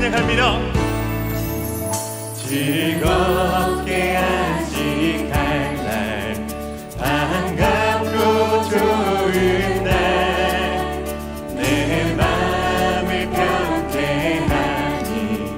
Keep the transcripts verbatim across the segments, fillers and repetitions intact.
찬양합니다. 즐겁게 안식할 날, 반갑고 좋은 날, 내 맘을 편케 하니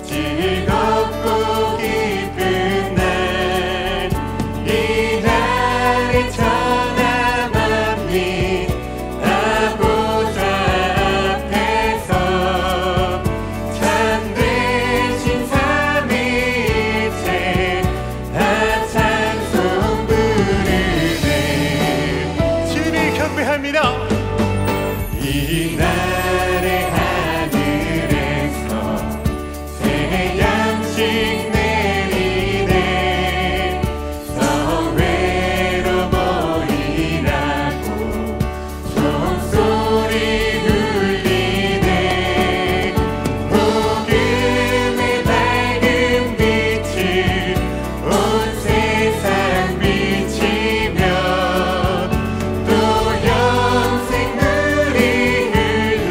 즐겁고 기쁜 날, 이 날에 천하만민 다 보좌 앞에서 참되신 삼위일체 다 찬송 부르네. 주님을 경배합니다. 이 날의 하늘에서 새 양식 내리네. 성회로 모이라고 종소리 울리네. 복음의 밝은 빛을 온 세상 비치며 또 영생 물이 흘러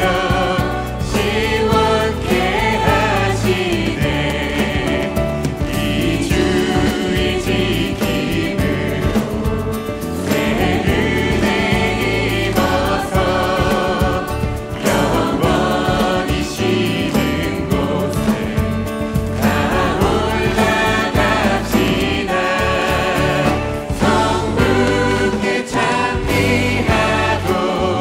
시원케 하시네. 이 주의 지킴으로 새 은혜 입어서 영원히 쉬는 곳에 다 올라갑시다. 성부께 찬미하고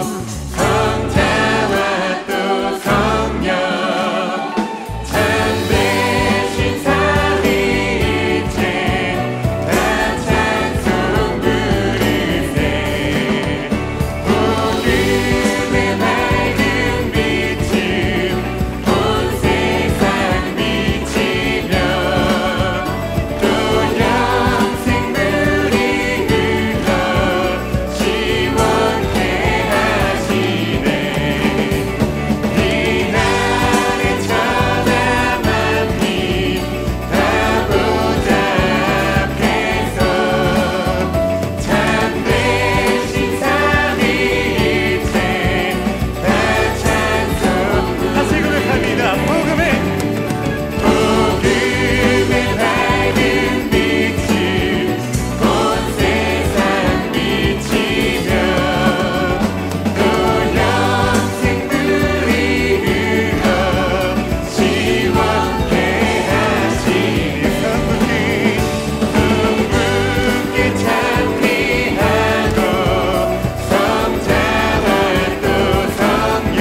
성자와 또 성령 참되신 삼위일체 다 찬송 부르세. 복음의 밝은 빛을 온 세상 비치며 또 영생 물이 흘러 시원케 하시네. 이 날에 천하만민 다 보좌 앞에서 참되신 삼위일체 다 찬송 다시 고백합니다. 복음의 복음의 밝은 빛을 온 세상 비치며 또 영생 물이 흘러 시원케 하시네. 성부께 성부께 찬미하고 성자와 또 성령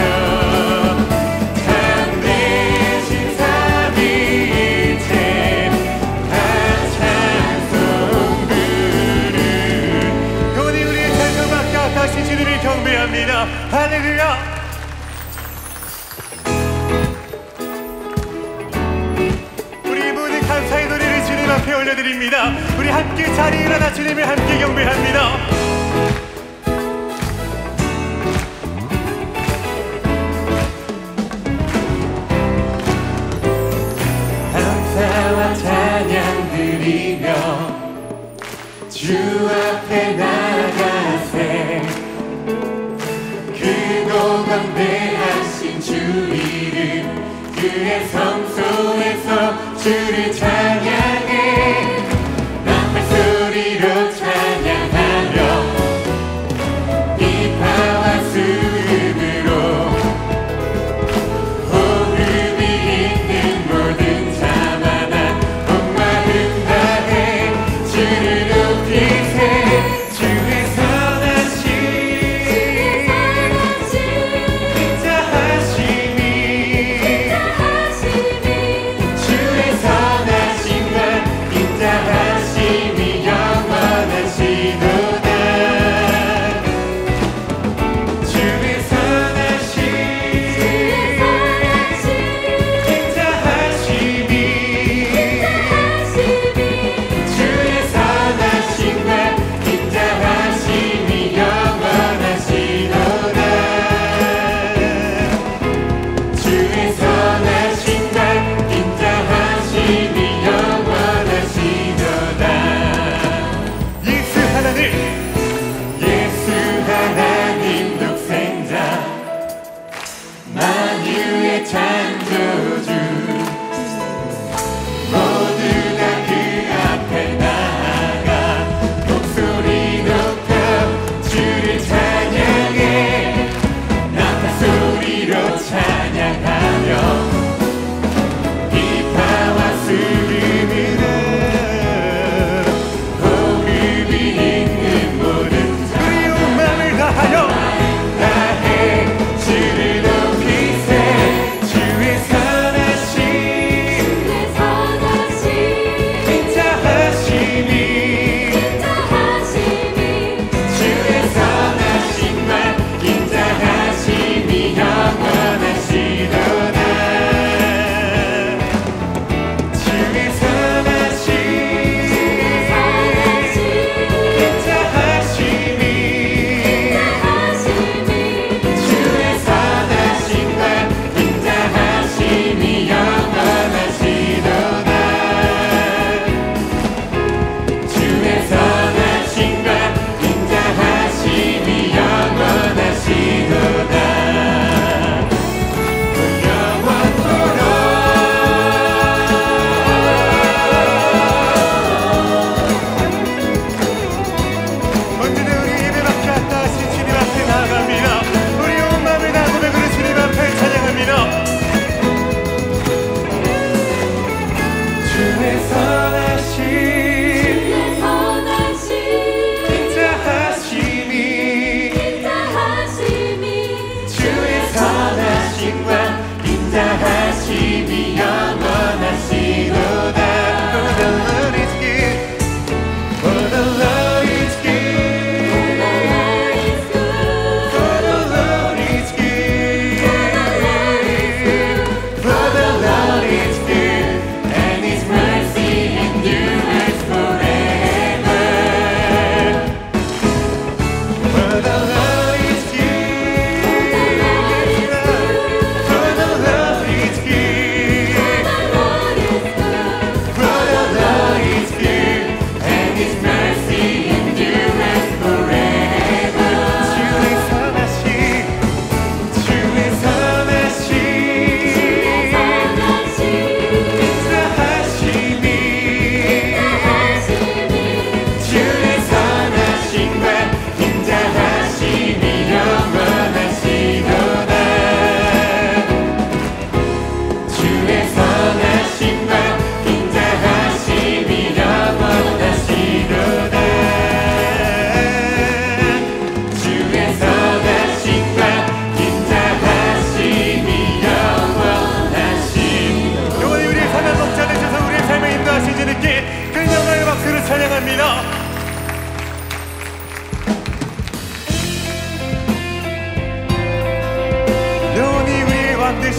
참되신 삼위일체 다 찬송 부르. 영원히 우리의 찬송받게 하신 주님을 경배합니다. 할렐루야. 우리 모두 감사의 노래를 주님 앞에 올려드립니다. 우리 함께 자리에 일어나 주님을 함께 경배합니다. 감사와 찬양 드리며 주 앞에 나가세. 크고 광대하신 주 이름 그의 성소에서 주를 찬양해. 나팔소리로 찬양하며 비파와 수음으로 호흡이 있는 모든 자마다 온 마음 다해 주를 높이세. 주의 선하신 인자하심이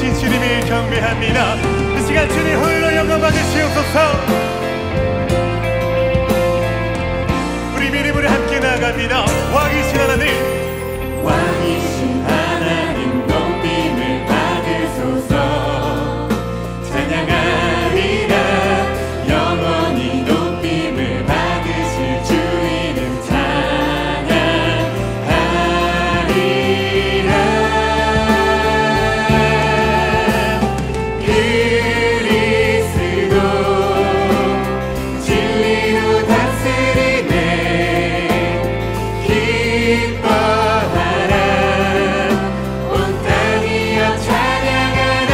거룩하신 주님을 경배합니다. 이 시간 주님 홀로 영광 받으시옵소서. 우리 믿음으로 함께 나아갑니다. 왕이신 하나님, 왕이신 하나님 높임을 받으소서. 찬양하리라 영원히 높임을 받으실 주 이름 찬양하리라. 그리스도 진리로 다스리네. 기뻐하라 온 땅이여 찬양하라.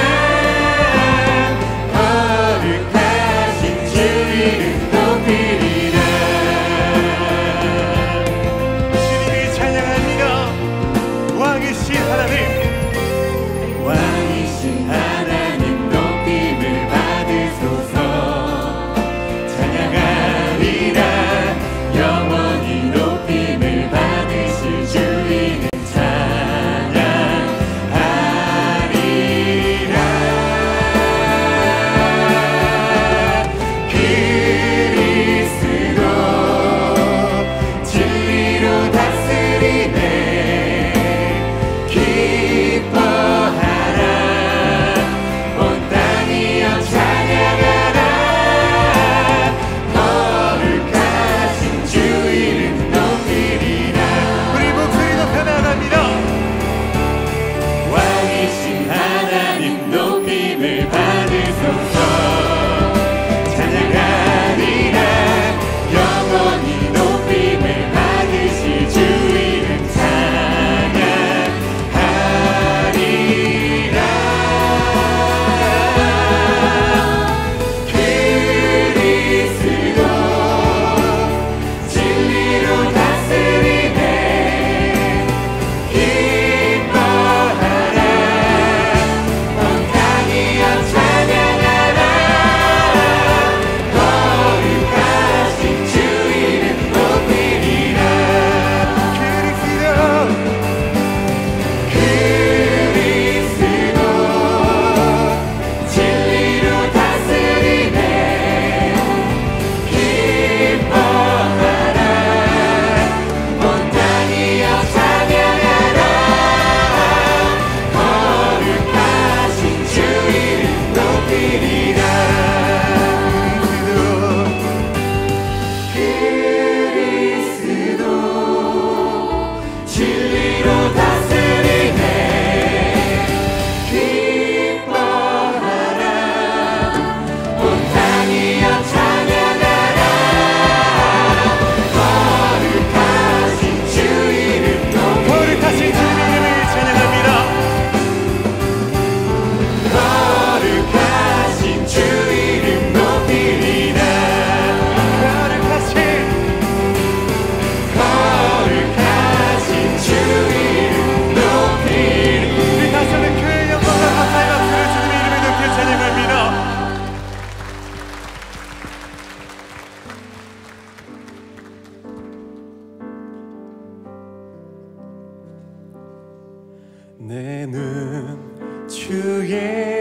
거룩하신 주 이름 높이리라. 주님이 찬양합니다. 왕이신 하나님, 왕이신 하나님 높임을 받으소서. 찬양하리라 영원히 높임을 받으실 주 이름 찬양하리라. 그리스도 진리로 다스리네. 기뻐하라 온 땅이여 찬양하라. 거룩하신 주 이름 높이리라. 우리 목소리 높여 나갑니다. 왕이신 하나님 높임을 받으소서. 찬양하리라 영원히 높임을 받으실 주 이름 찬양하리라. 그리스도 진리로 다스리네. 기뻐하라 온 땅이여 찬양하라. 거룩하신 주 이름 높이리라. 그리스도 진리로 다스리네. 기뻐하라 온 땅이여 찬양하라. 거룩하신 주 이름 높이리라. 그리스도 진리로 다스리네. 기뻐하라 온 땅이여 찬양하라. 거룩하신 주 이름 거룩하신 높이리라. 주님을 찬양합니다. 거룩하신 주 이름 높이리라. 거룩하신 거룩하신 주 이름 높이리라. 우리 다시 한번 교회 영광과 감사의 박수로 주님의 이름을 높여 찬양합니다. 내 눈 주의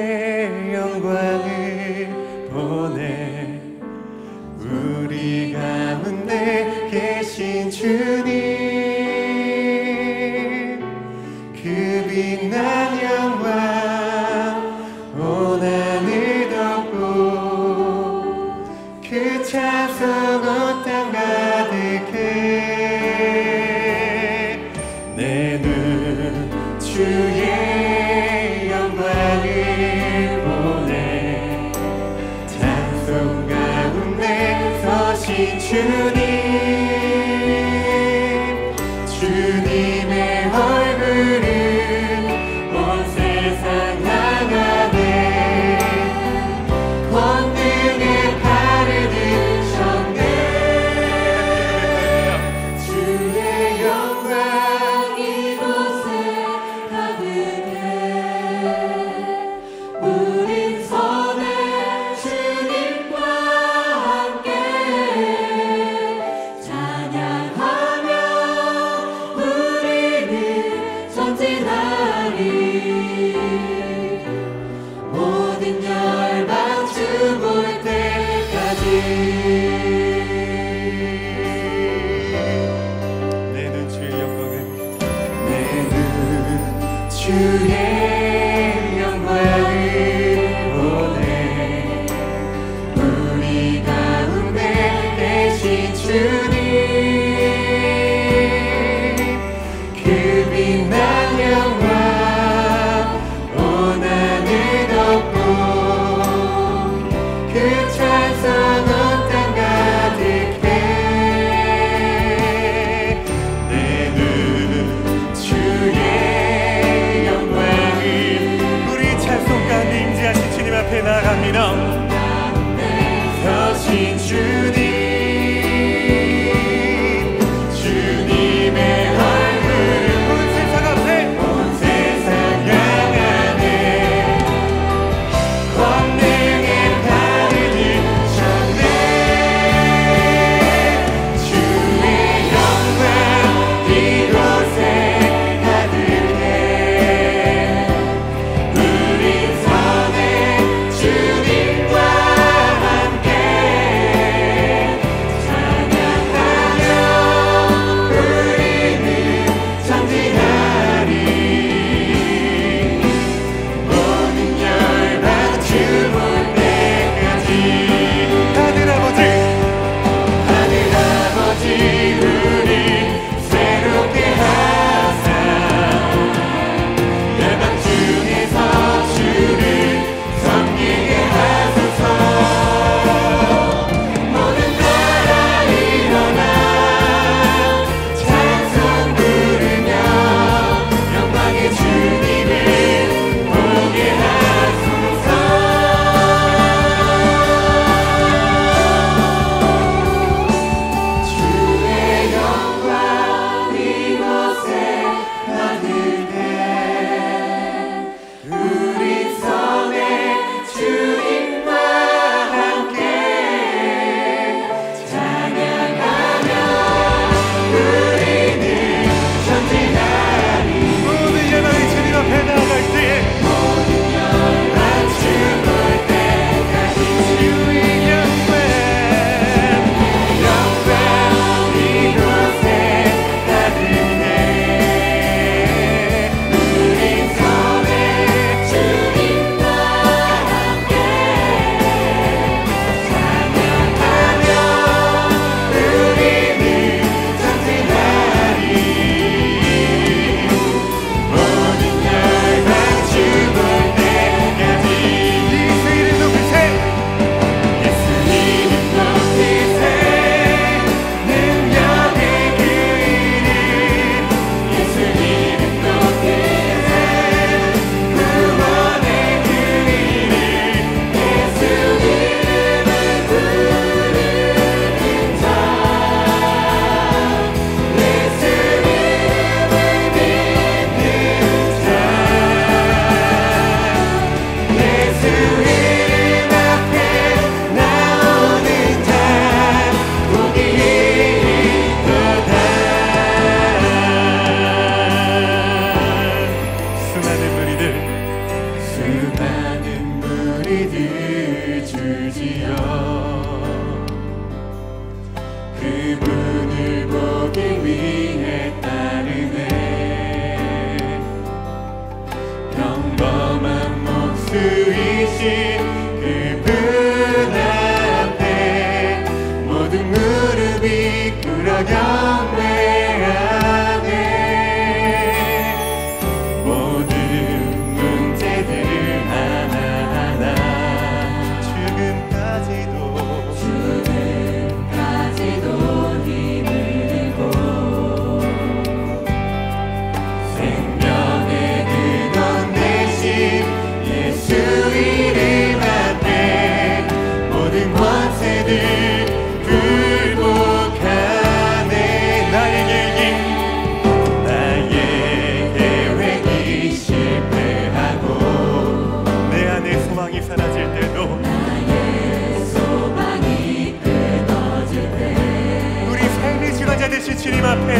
영광을 보내. 우리 가운데 계신 주님, 그 빛난 영광 온 하늘 덮고 그 찬송 온 땅 가득해. 내 눈 주의 영광을 보내. 찬송 가운데 서신 주님, 주님의 얼굴을 온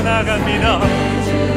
나갑니다.